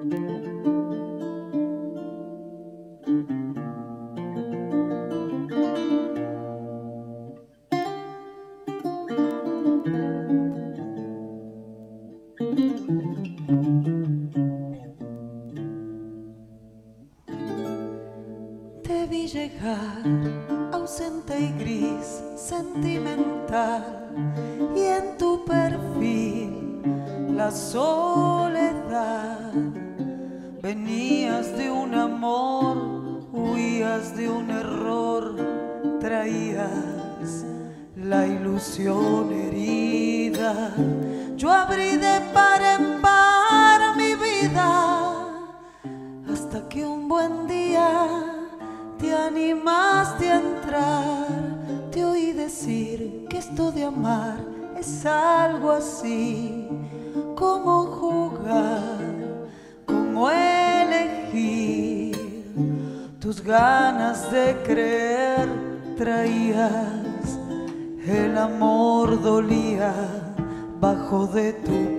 Te vi llegar, ausente y gris, sentimental, y en tu perfil la soledad. Venías de un amor, huías de un error, traías la ilusión herida. Yo abrí de par en par mi vida, hasta que un buen día te animaste a entrar. Te oí decir que esto de amar es algo así, como jugar, como elegir. Tus ganas de creer traías, el amor dolía bajo de tu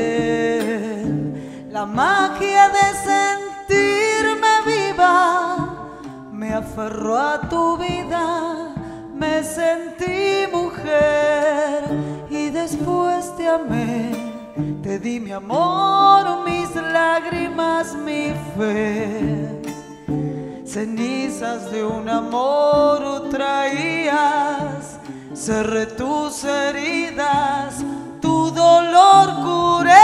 piel. La magia de sentirme viva me aferró a tu vida, me sentí mujer y después te amé. Te di mi amor, mis lágrimas, mi fe. Cenizas de un amor traías, cerré tus heridas, tu dolor curé.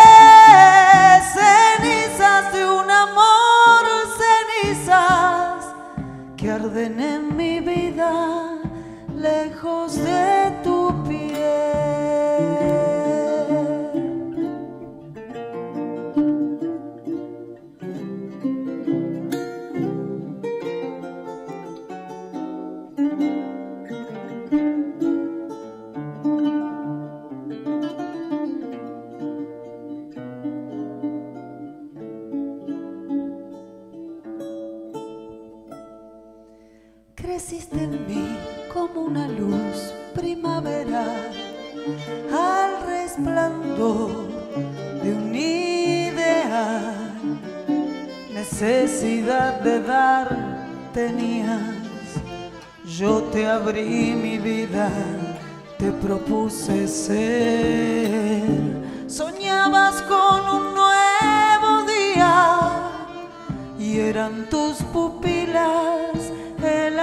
Cenizas de un amor, cenizas que arden en mi vida, lejos de tu piel. Creciste en mí como una luz primaveral, al resplandor de un ideal. Necesidad de dar tenías, yo te abrí mi vida, te propuse ser. Soñabas con un nuevo día y eran tus pupilas el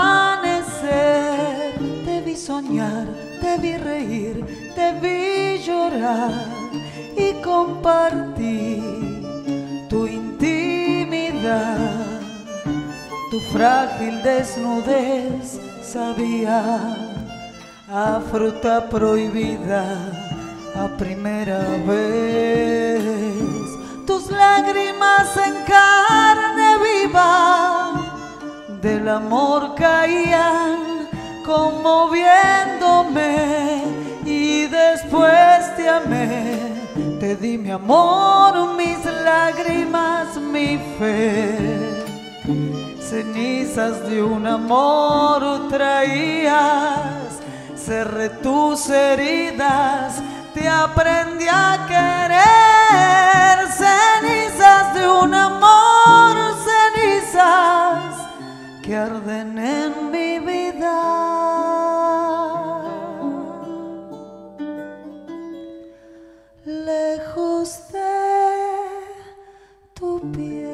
amanecer. Te vi soñar, te vi reír, te vi llorar y compartí tu intimidad. Tu frágil desnudez sabía a fruta prohibida a primera vez. Tus lágrimas en carne viva del amor caían conmoviéndome y después te amé. Te di mi amor, mis lágrimas, mi fe. Cenizas de un amor traías, cerré tus heridas, te aprendí a querer. Cenizas de un amor, cenizas que arden en mi vida, lejos de tu piel.